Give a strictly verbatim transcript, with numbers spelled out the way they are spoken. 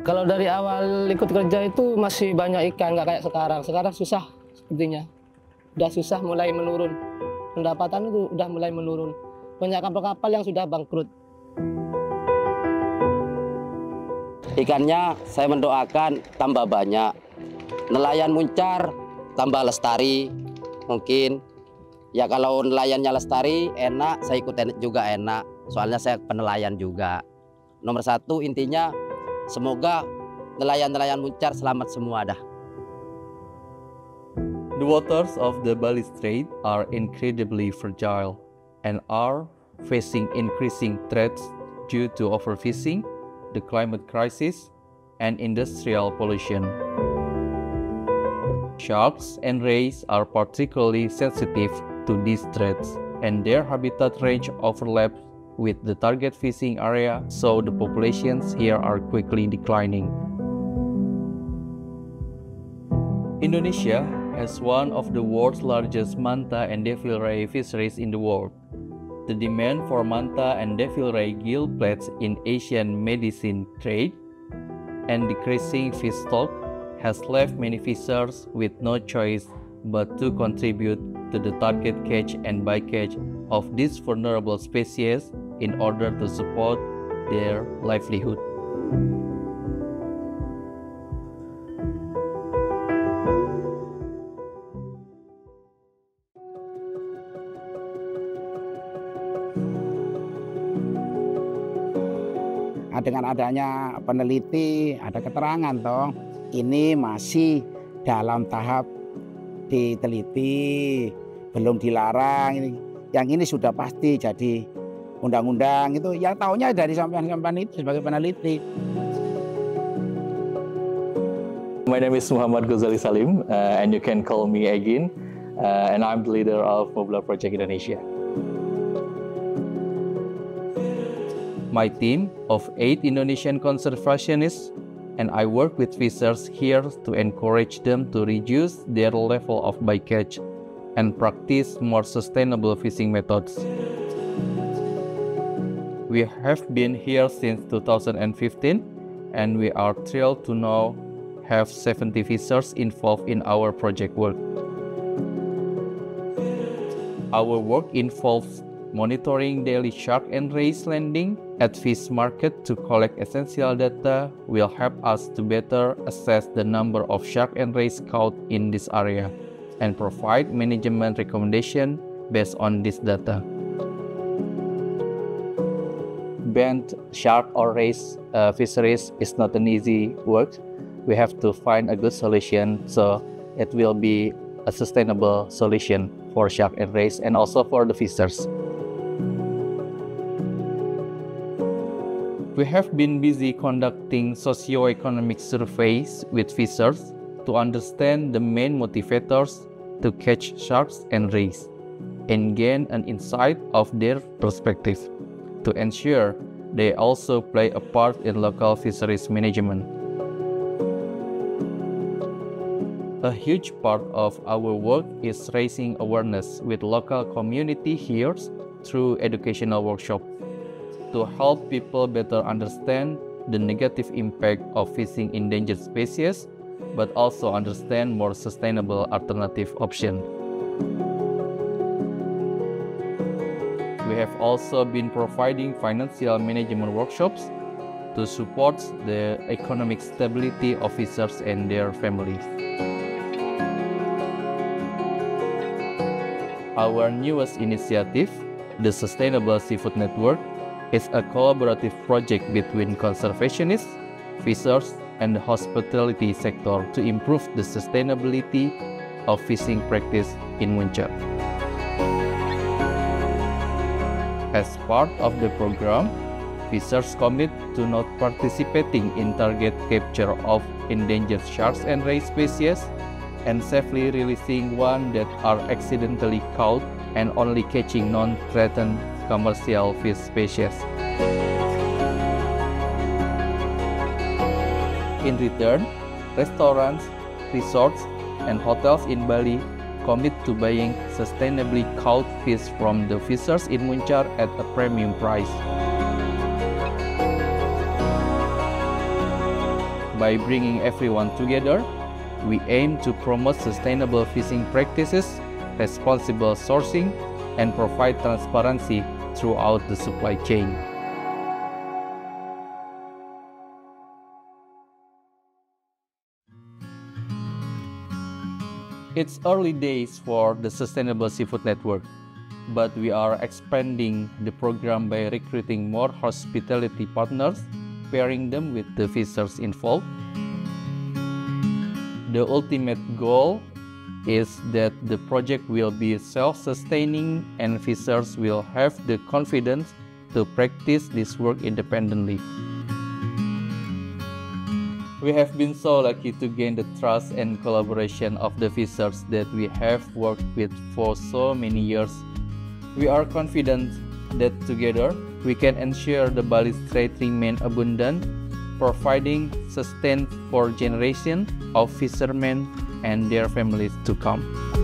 Kalau dari awal ikut kerja itu masih banyak ikan, nggak kayak sekarang. Sekarang susah sepertinya. Udah susah, mulai menurun. Pendapatan itu udah mulai menurun. Banyak kapal-kapal yang sudah bangkrut. Ikannya saya mendoakan tambah banyak. Nelayan Muncar tambah lestari mungkin. Ya kalau nelayannya lestari enak, saya ikut juga enak. Soalnya saya penelayan juga. Nomor satu intinya semoga nelayan-nelayan Muncar selamat semua dah. The waters of the Bali Strait are incredibly fragile and are facing increasing threats due to overfishing, the climate crisis, and industrial pollution. Sharks and rays are particularly sensitive to these threats, and their habitat range overlaps with the target fishing area, so the populations here are quickly declining. Indonesia has one of the world's largest manta and devil ray fisheries in the world. The demand for manta and devil ray gill plates in Asian medicine trade and decreasing fish stock has left many fishers with no choice but to contribute to the target catch and bycatch of these vulnerable species in order to support their livelihood. Dengan adanya peneliti, ada keterangan toh, ini masih dalam tahap diteliti, belum dilarang. Ini, yang ini sudah pasti jadi undang-undang itu. Yang tahunya dari sampean-sampean itu sebagai peneliti. My name is Muhammad Ghazali Salim, uh, and you can call me Egin, uh, and I'm the leader of Mobula Project Indonesia. My team of eight Indonesian conservationists and I work with fishers here to encourage them to reduce their level of bycatch and practice more sustainable fishing methods. We have been here since two thousand fifteen and we are thrilled to now have seventy fishers involved in our project work. Our work involves monitoring daily shark and rays landing at fish market to collect essential data will help us to better assess the number of shark and rays caught in this area and provide management recommendation based on this data. Banned shark or rays uh, fisheries is not an easy work. We have to find a good solution so it will be a sustainable solution for shark and rays and also for the fishers. We have been busy conducting socio-economic surveys with fishers to understand the main motivators to catch sharks and rays and gain an insight of their perspective to ensure they also play a part in local fisheries management. A huge part of our work is raising awareness with local community here through educational workshops to help people better understand the negative impact of fishing endangered species, but also understand more sustainable alternative options. We have also been providing financial management workshops to support the economic stability of fishers and their families. Our newest initiative, the Sustainable Seafood Network, is a collaborative project between conservationists, fishers, and the hospitality sector to improve the sustainability of fishing practice in Muncar. As part of the program, fishers commit to not participating in target capture of endangered sharks and ray species and safely releasing one that are accidentally caught and only catching non-threatened commercial fish species. In return, restaurants, resorts, and hotels in Bali commit to buying sustainably caught fish from the fishers in Muncar at a premium price. By bringing everyone together, we aim to promote sustainable fishing practices, responsible sourcing, and provide transparency throughout the supply chain. It's early days for the Sustainable Seafood Network, but we are expanding the program by recruiting more hospitality partners, pairing them with the fishers involved. The ultimate goal is that the project will be self-sustaining and fishers will have the confidence to practice this work independently. We have been so lucky to gain the trust and collaboration of the fishers that we have worked with for so many years. We are confident that together we can ensure the Bali Strait remain abundant, providing sustenance for generations of fishermen and their families to come.